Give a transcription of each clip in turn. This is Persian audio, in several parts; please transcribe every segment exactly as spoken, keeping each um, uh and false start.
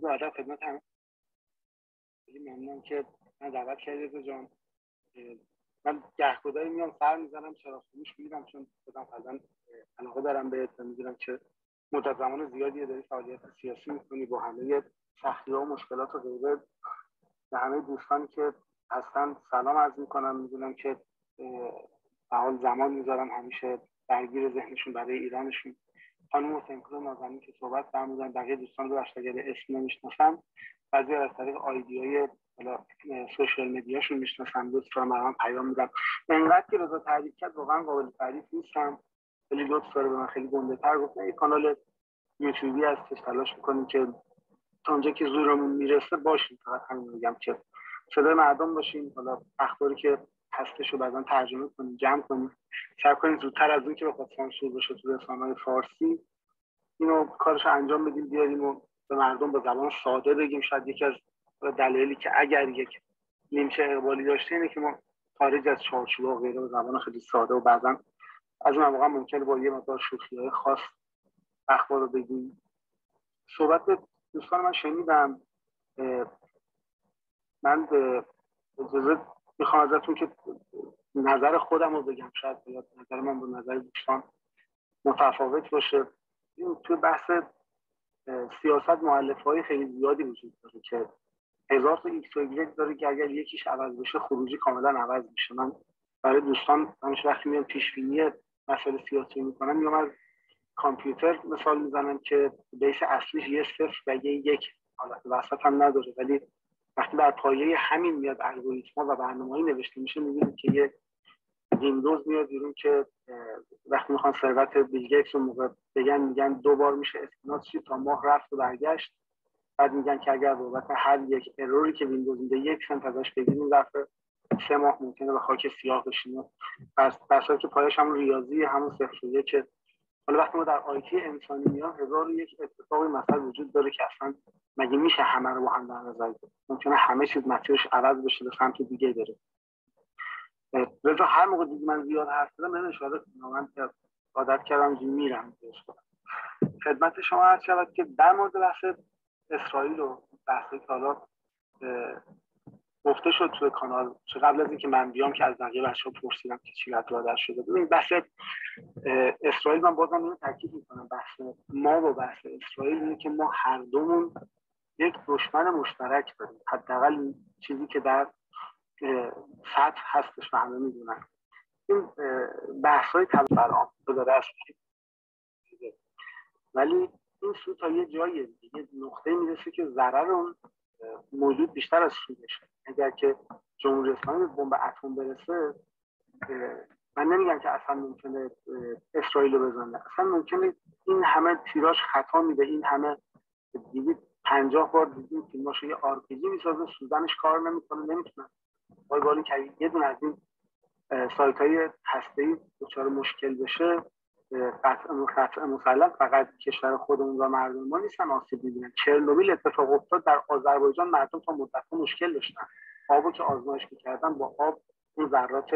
درود و ادب خدمت همه. خیلی ممنونم که من دعوت کردید جان. من گهگداری میام سر میزنم چرا خودش میرم چون خودم فعلا علاقه دارم بهت و میدونم که مدت زمان زیادی داری فعالیت سیاسی میکنی با همه سختی‌ها و مشکلات و غیره. به همه دوستانی که هستن سلام عرض میکنم. میدونم که به حال زمان میذارم همیشه درگیر ذهنشون برای ایرانشون. خانم حسین‌پور نازنین که صحبت فرمودن، بقیه دوستان رو اگر اسم نمیشناسم، بعضی از طریق آیدیای حالا سوشال مدیاشون میشناسم، دوستان من پیام میدم. انقدر که رضا تعریف کرد واقعا قابل تعریف نیستم. خیلی لطف داره به من، خیلی گنده‌تر گفت. یه کانال یوتیوبی هستش، تلاش میکنیم که تا اونجا که زورمون میرسه باشیم. فقط همین میگم که صدای مردم باشیم. حالا اخباری که هستش رو بعداً ترجمه کنیم، جمع کنیم، سعی کنیم زودتر از اون که بخواد سانسور بشه تو رسانه‌های فارسی اینو کارش انجام بدیم، بیاریم و به مردم با زبان ساده بگیم. شاید یکی از دلایلی که اگر یک نیمچه اقبالی داشته اینه که ما خارج از چارچوب و غیره و زبان خیلی ساده و بعضا از اون واقعا ممکنه با یه مقدار شوخی‌های خاص اخبار رو بگیم. صحبت دوستان من شنیدم. من اجازه میخوام ازتون که نظر خودم رو بگم، شاید نظر من با نظر دوستان متفاوت باشه. توی بحث سیاست مؤلفه‌های خیلی زیادی وجود داره که هزار تا ایکس و ایگرگ داره که اگر یکیش عوض بشه خروجی کاملا عوض میشه. من برای دوستان همیشه وقتی میام پیش بینی مسائل سیاسی میکنم میام از کامپیوتر مثال میزنم که بیس اصلیش یه صفر و یه یک حالت وسط هم نداره، ولی وقتی بر پایه همین میاد الگوریتم‌ها و برنامه‌ای نوشته میشه میبینید که یه ویندوز میاد بیرون که وقتی میخوان ثروت بیل گیتس رو موقع بگن میگن دو بار میشه اسکناس شد تا ماه رفت و برگشت. بعد میگن که اگر بابت هر یک اروری که ویندوز میده یک سنت ازش بگیریم ظرف سه ماه ممکنه به خاک سیاه بشینه. پس بساطه که پایش هم ریاضی همون صفر و یک. حالا وقتی ما در آیتی انسانی میان هزار و یک اتفاقی مثلا وجود داره که اصلا مگه میشه همه رو با هم در نظر بگیریم؟ ممکنه همه چیز مسیرش عوض بشه به سمت دیگه بره. رضا هر موقع دیگه من زیاد حرف زدم من اشاره کنم، من عادت کردم که میرم خدمت شما عرض شود که در مورد بحث اسرائیل و بحثی که حالا گفته شد توی کانال چه قبل از اینکه من بیام که از بقیه بچه‌ها پرسیدم که چی رد شده. ببین بحث اسرائیل من بازم اینو تاکید میکنم، بحث ما و بحث اسرائیل اینه که ما هر دومون یک دشمن مشترک داریم، حداقل این چیزی که در سطح هستش و همه میدونن. این بحث‌های طبعا برام داره است، ولی این سو تا یه جایی دیگه نقطه میرسه که ضرر اون موجود بیشتر از سودشه. اگر که جمهوری اسلامی به بمب اتم برسه، من نمیگم که اصلا ممکنه اسرائیل رو بزنه، اصلا ممکنه این همه تیراژ خطا میده، این همه دیدید پنجاه بار دیدیم فیلماشو یه آر پی جی میسازه سوزنش کار نمیکنه، نمیتونه وای بالی که یه دونه از این سایت‌های هسته‌ای دچار مشکل بشه. قطعا قطعا مسلم فقط کشور خودمون و مردم ما نیستن آسیب می‌بینن. چرنوبیل اتفاق افتاد در آذربایجان، مردم تا مدت‌ها مشکل داشتن، آبو که آزمایش می‌کردن با آب اون ذرات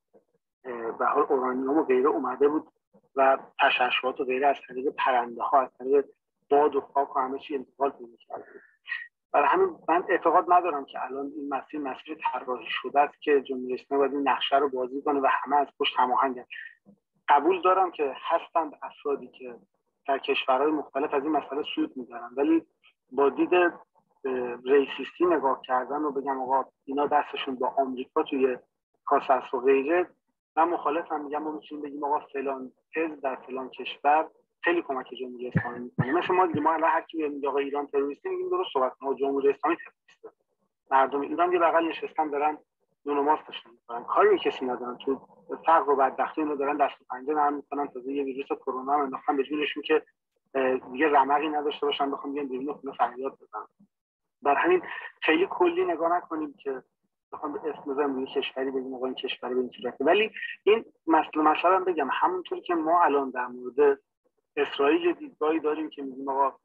به حال اورانیوم و غیره اومده بود و تشعشعات و غیره از طریق پرنده‌ها از طریق باد و خاک و همه چی انتقال پیدا کرده. برای همین من اعتقاد ندارم که الان این مسیر مسیر طراحی شده است که جمهوری اسلامی باید این نقشه رو بازی کنه و همه از پشت هماهنگن. قبول دارم که هستند افرادی که در کشورهای مختلف از این مسئله سود می‌برن، ولی با دید ریسیستی نگاه کردن و بگم آقا اینا دستشون با آمریکا توی کاسه است و غیره، من مخالفم. میگم ما میتونیم بگیم آقا فلان حزب در فلان کشور خیلی کمک جمهوری اسلامی میکنه. مثل ما دیگه ما الان هر کی میگه آقا ایران تروریسته میگیم درست صحبت کنه، جمهوری اسلامی تروریسته. مردم ایران یه بغل نشستن دارن نون و ماستشون میکنن، کاری کسی ندارن، تو فقر و بدبختی اینو دارن دست و پنجه نرم میکنن. تازه یه ویروس کرونا هم انداختن به جونشون که دیگه رمقی نداشته باشن بخوام بیان بیرون خونه فریاد بزنن. بر همین خیلی کلی نگاه نکنیم که بخوام اسم بزنم روی کشوری بگیم آقا این کشوری به این صورته. ولی این مسئله مثلا بگم همونطور که ما الان در مورد اسرائیل دیدگاهی داریم که میگیم آقا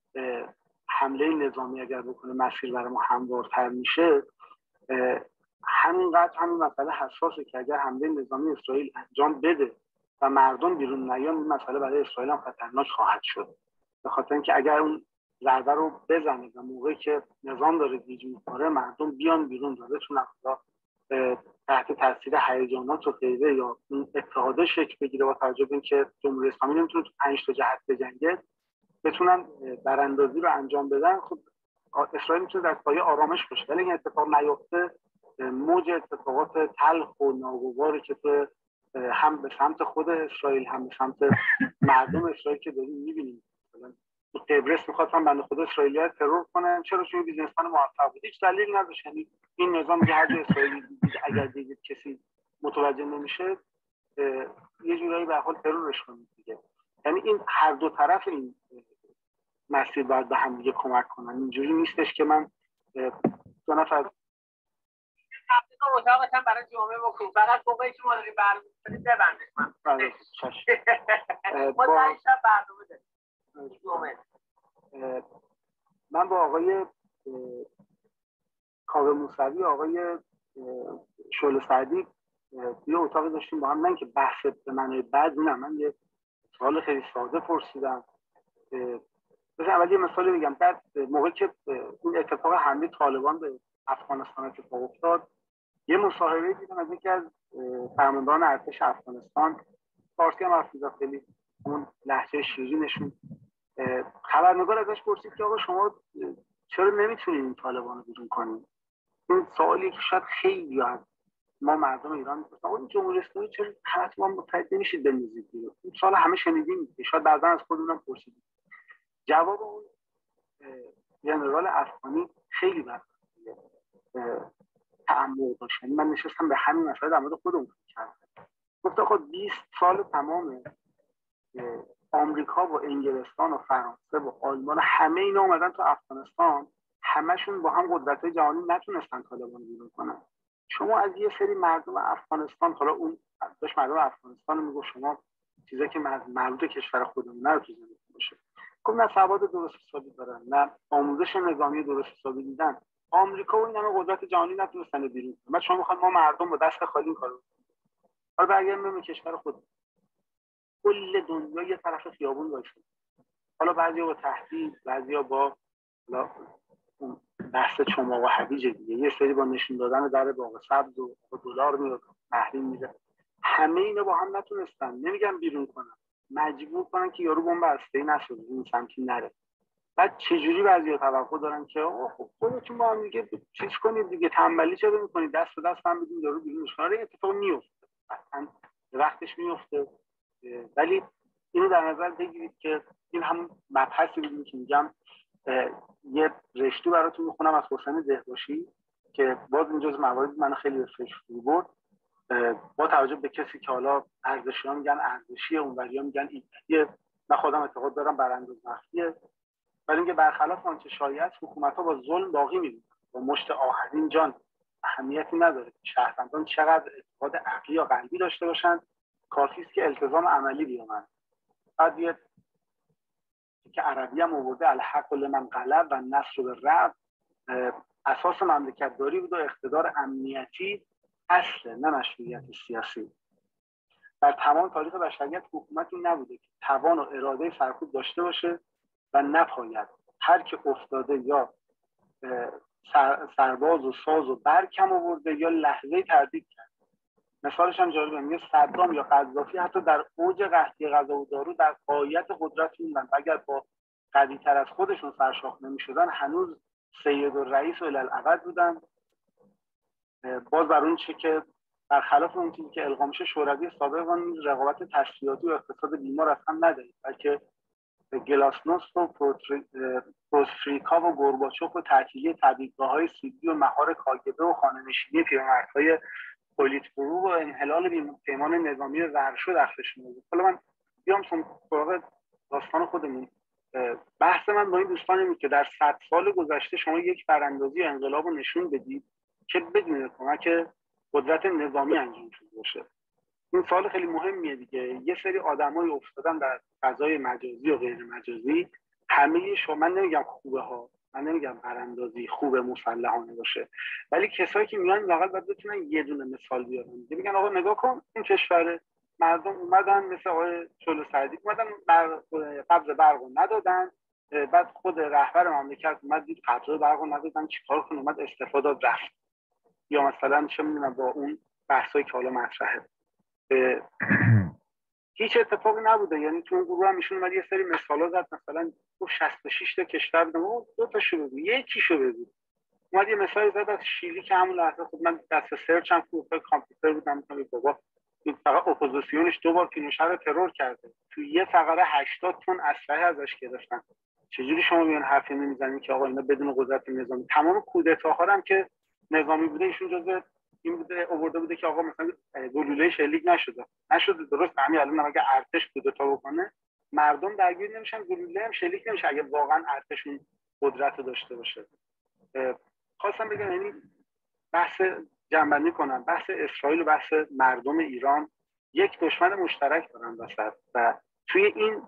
حمله نظامی اگر بکنه مسیر برای ما هموارتر میشه، همینقدر همین مسئله حساسه که اگر حمله نظامی اسرائیل انجام بده و مردم بیرون نیان این مسئله برای اسرائیل هم خطرناک خواهد شد. به خاطر اینکه اگر اون ضربه رو بزنه و موقعی که نظام داره گیج می‌خوره مردم بیان بیرون و بتونن تحت تاثیر هیجانات و غیره یا اون اتحاد شکل بگیره با توجه به اینکه جمهوری اسلامی نمیتونه تو پنج تا جهت بجنگه، بتونن براندازی رو انجام بدن. خب اسرائیل میتونه در پایه آرامش باشه، ولی این اتفاق نیفته موج اتفاقات تلخ و ناگواری که تو هم به سمت خود اسرائیل هم به سمت مردم اسرائیل که داریم میبینیم. مثلا تو قبرس میخواستن بنده خدا اسرائیلی‌ها ترور کنن، چرا؟ چون بیزنسمن موفق بود، هیچ دلیلی نداشت. یعنی این نظام که هر جای اسرائیلی دید اگر دید کسی متوجه نمیشه یه جورایی به حال ترورش کنید دیگه. یعنی این هر دو طرف این مسیر باید به هم دیگه کمک کنن. اینجوری نیستش که من دو نفر تبلیغ اتاقت هم برای جمعه بکن، فقط موقعی که ما داریم برنامه کنیم ببندش. من ما در شب برنامه داریم جمعه. من با آقای کاوه موسوی، آقای شعله سعدی یه اتاقی داشتیم با هم، نه که بحث به معنی بد، نه، من یه سوال خیلی ساده پرسیدم. مثلا اول یه مثال بگم. بعد موقعی که این اتفاق حمله طالبان به افغانستان اتفاق افتاد، یه مصاحبه دیدم از یکی از فرماندهان ارتش افغانستان، فارسی هم حرف می‌زد، خیلی اون لهجه شیرینشون. خبرنگار ازش پرسید که آقا شما چرا نمیتونید این طالبان رو بیرون کنید؟ این سوالی که شاید خیلی از ما مردم ایران می‌پرسن، آقا جمهوری اسلامی چرا حتما متحد نمیشید بندازید بیرون؟ این سوال همه شنیدیم، شاید بعضا از خودمون پرسیدیم. جواب اون ژنرال افغانی خیلی بد تعمق داشت. یعنی من نشستم به همین مسئله در مورد خودم فکر کردم. گفت آقا بیست سال تمامه آمریکا و انگلستان و فرانسه و آلمان همه اینا اومدن تو افغانستان، همشون با هم قدرت‌های جهانی نتونستن طالبان رو بیرون کنن. شما از یه سری مردم افغانستان، حالا اون داشت مردم افغانستان میگه شما چیزایی که مربوط به کشور خودمون رو تو زندگی باشه. گفت نه سواد درست حسابی دارن، نه آموزش نظامی درست حسابی دیدن. آمریکا و این همه قدرت جهانی نتونستن بیرون کنن. بعد شما میخواید ما مردم با دست خالی این کارو بکنیم. حالا برگردیم به کشور خود. کل دنیا یه طرف خیابون داشته. حالا بعضیا با تهدید، بعضیا با بحث چماق و حویج دیگه، یه سری با نشون دادن در باغ سبز و دلار میاد تحریم میده. همه اینا با هم نتونستن، نمیگم بیرون کنن، مجبور کنن که یارو بمب هسته‌ای نشه، این سمتی نره. بعد چجوری بعضیا توقع دارن که آقا خب خودتون با هم دیگه چیز کنید دیگه، تنبلی چرا میکنید، دست به دست هم بدین یارو بیرونش کنه. این اتفاق میفته، اصلا وقتش میفته. ولی اینو در نظر بگیرید که این هم مبحثی بود که میگم یه رشته براتون میخونم از حسین دهباشی که باز این جزء مواردی منو خیلی به فکر برد. با توجه به کسی که حالا ارزشی‌ها میگن ارزشیه، اونوریا میگن ایده‌ایه، من خودم اعتقاد دارم برانداز مخفیه، ولی اینکه برخلاف آنچه شایعه حکومت‌ها با ظلم باقی می‌مونن، با مشت آهنین جان. اهمیتی نداره شهروندان چقدر اعتقاد عقلی یا قلبی داشته باشن، کافی است که التزام عملی بیامن. بعد یه که عربی هم آورده الحق لمن غلب و نصر بالرعب، اساس مملکت داری بود و اقتدار امنیتی اصل، نه مشروعیت سیاسی. در تمام تاریخ بشریت حکومتی نبوده که توان و اراده سرکوب داشته باشه و نپاید. هر که افتاده یا سر، سرباز و ساز و برکم آورده یا لحظه تردید کرد. مثالش هم جالبه، میگه صدام یا قذافی حتی در اوج قحطی غذا و دارو در غایت قدرت موندن، اگر با قوی تر از خودشون سرشاخ نمی‌شدن هنوز سید و رئیس و الالعبد بودن. باز بر اون چه که برخلاف اون چیزی که القا میشه، شوروی سابق نیز رقابت تسلیحاتی و اقتصاد بیمار از هم ندارید، بلکه گلاسنوست و پروستریکا و گورباچوف و تعطیلی طبیعتگاه‌های سیدی و مهار کاگبه و خانه‌نشینی پیرمردهای پولیتبرو و انحلال پیمان نظامی ورشو داخلش میاد. حالا من بیام سراغ داستان خودمون. بحث من با این دوستان اینه که در صد سال گذشته شما یک براندازی و انقلاب رو نشون بدید که بدون کمک قدرت نظامی انجام شده باشه. این سوال خیلی مهمیه دیگه. یه سری آدمای افتادن در فضای مجازی و غیر مجازی، همه شما، من نمیگم خوبه ها، من نمیگم براندازی خوبه مسلحانه باشه، ولی کسایی که میان واقعا باید بتونن یه دونه مثال بیارن. میگن آقا نگاه کن این کشور، مردم اومدن مثل آقای شعله سعدی اومدن بر قبض برق رو ندادن، بعد خود رهبر مملکت اومد دید قطعه برق رو ندادن چیکار کنه، اومد استعفا داد رفت. یا مثلا چه میدونم با اون بحثایی که حالا مطرحه هیچ اتفاقی نبوده. یعنی تو اون گروه هم ایشون اومد یه سری مثالا زد، مثلا گفت شصت و شش تا کشور بودن، دو تاشو بگو، یکیشو بگو. اومد یه مثال زد از شیلی که همون لحظه خود من دست سرچ هم تو کامپیوتر بودم، گفتم بابا این فقط اپوزیسیونش دو بار پینوشه رو ترور کرده، تو یه فقره هشتاد تن اسلحه ازش گرفتن. چجوری شما میان حرفی نمیزنید که آقا اینا بدون قدرت نظامی؟ تمام کودتاها هم که نظامی بوده ایشون جزء این بوده، آورده بوده که آقا مثلا گلوله شلیک نشده نشده درست. همین الان اگه ارتش کودتا بکنه مردم درگیر نمیشن، گلوله هم شلیک نمیشه اگه واقعا ارتشون قدرت داشته باشه. خواستم بگم یعنی بحث جنبندی کنم، بحث اسرائیل و بحث مردم ایران یک دشمن مشترک دارن وسط و توی این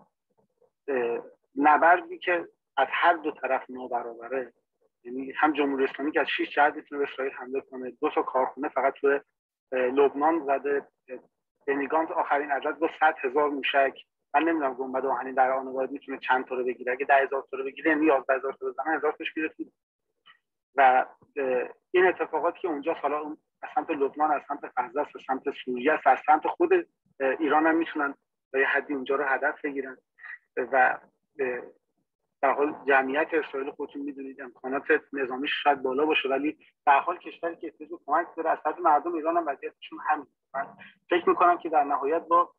نبردی که از هر دو طرف نابرابره، یعنی هم جمهوری اسلامی که از شش جهت میتونه به اسرائیل حمله کنه، دو تا کارخونه فقط توی لبنان زده، بنیگانت آخرین عدد با صد هزار موشک، من نمیدونم گنبد آهنین در آن واحد میتونه چند تا رو بگیره، اگه ده هزار تا رو بگیره یعنی یازده هزار تا بزنه هزار تاش میره تو. و این اتفاقاتی که اونجا حالا از سمت لبنان، از سمت غزه، از سمت سوریه، از سمت خود ایران هم میتونن به یه حدی اونجا رو هدف بگیرن و در حال جمعیت اسرائیل خودتون میدونید امکانات نظامیش شاید بالا باشه ولی در حال کشوری که احتیاج به کمک داره. از طرف مردم ایران هم وضعیتشون همین. من فکر میکنم که در نهایت با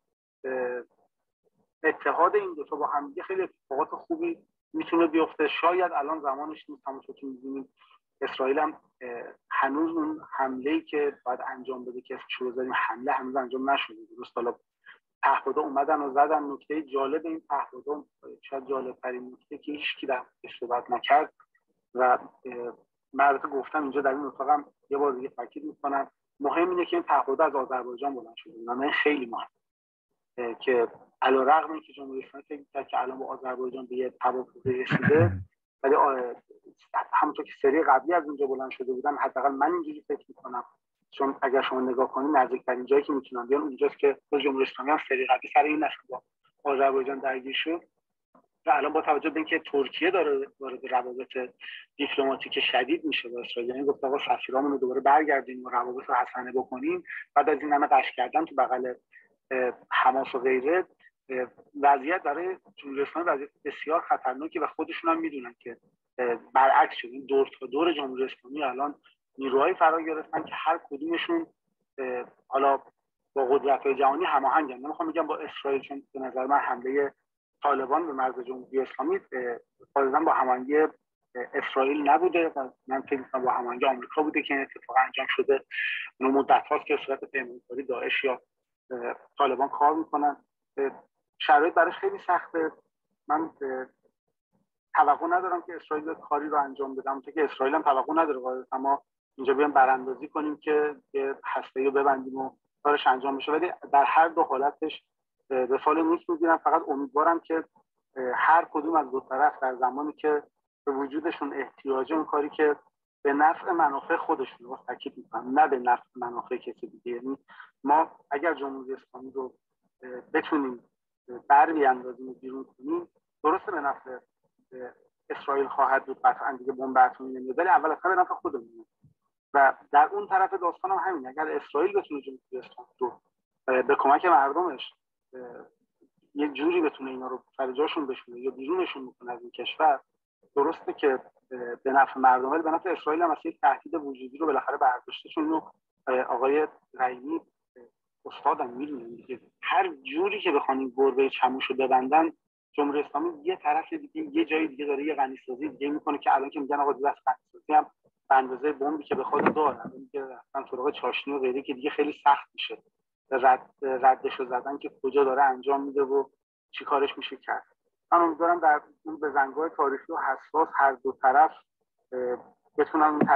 اتحاد این دو تا با هم دیگه خیلی اتفاقات خوبی میتونه بیفته. شاید الان زمانش نیست، همونطور که میدونید اسرائیل هم هنوز اون حمله‌ای که باید انجام بده که اسمش رو بذاریم حمله هنوز انجام نشده. درست حالا پهپادا اومدن و زدن. نکته جالب این پهپادا، شاید جالب‌ترین نکته که هیچکی در صحبت نکرد و من البته گفتم اینجا در این اتاقم یه بار دیگه تاکید می‌کنم، مهم اینه که این پهپادا از آذربایجان بلند شده. این خیلی مهمه که علیرغم اینکه جمهوری اسلامی فکر می‌کرد که الان با آذربایجان به یه توافقی رسیده، ولی همونطور که سری قبلی از اونجا بلند شده بودن، حداقل من اینجوری فکر می‌کنم، چون اگر شما نگاه کنید نزدیکترین جایی که میتونن بیان اونجاست که جمهوری اسلامی هم سری قبلی سر این نشد با آذربایجان درگیر شد و الان با توجه به اینکه ترکیه داره وارد روابط دیپلماتیک شدید میشه با اسرائیل، یعنی گفت آقا سفیرامون رو دوباره برگردونیم و روابط رو حسنه بکنیم، بعد از این همه قش کردن تو بغل حماس و غیره، وضعیت برای جمهوری اسلامی وضعیت بسیار خطرناکه و خودشون هم میدونن که برعکس شد. این دور تا دور جمهوری اسلامی الان نیروهای فرا گرفتن که هر کدومشون حالا با قدرت‌های جهانی هماهنگن. نمیخوام بگم با اسرائیل، چون به نظر من حمله طالبان به مرز جمهوری اسلامی غالبا با هماهنگی اسرائیل نبوده و من فکر می‌کنم با هماهنگی آمریکا بوده که این اتفاق انجام شده. اون مدت‌هاست که صورت پیمانکاری داعش یا طالبان کار میکنن. شرایط براش خیلی سخته. من توقع ندارم که اسرائیل کاری رو انجام بدم، تا که اسرائیل هم توقع نداره قاعدتا ما اینجا بیایم براندازی کنیم که یه هسته‌ای رو ببندیم و کارش انجام بشه، ولی در هر دو حالتش به فال نیک میگیرم. فقط امیدوارم که هر کدوم از دو طرف در زمانی که به وجودشون احتیاجه اون کاری که به نفع منافع خودشون رو تاکید میکنم، نه به نفع منافع کسی دیگه. یعنی ما اگر جمهوری اسلامی رو بتونیم بر بیاندازیم و بیرون کنیم، درسته به نفع اسرائیل خواهد بود، قطعا دیگه بمب اتمی نمیاد، ولی اول از همه به نفع خودمون. و در اون طرف داستان هم همین، اگر اسرائیل بتونه جمهوری اسلامی رو به کمک مردمش یه جوری بتونه اینا رو سر جاشون بشونه یا بیرونشون بکنه از این کشور، درسته که به نفع مردم، ولی به نفع اسرائیل هم یک تهدید وجودی رو بالاخره برداشته. چون آقای رحیمی استادم میدونن دیگه هر جوری که بخوان این گربه چموش رو ببندن، جمهوری اسلامی یه طرف دیگه یه جای دیگه داره یه غنیسازی دیگه میکنه که الان که میگن آقا دیگه غنیسازی هم به اندازه بمبی که به خود داره، میگه رفتن سراغ چاشنی و غیره که دیگه خیلی سخت میشه رد ردشو زدن که کجا داره انجام میده و چی کارش میشه کرد. من امیدوارم در اون بزنگاه تاریخی و حساس هر دو طرف بتونن